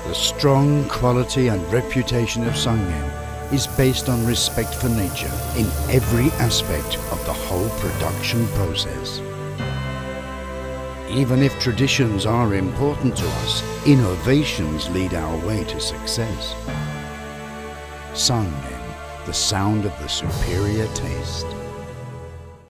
The strong quality and reputation of Sangen is based on respect for nature in every aspect of the whole production process. Even if traditions are important to us, innovations lead our way to success. Sangen, the sound of the superior taste.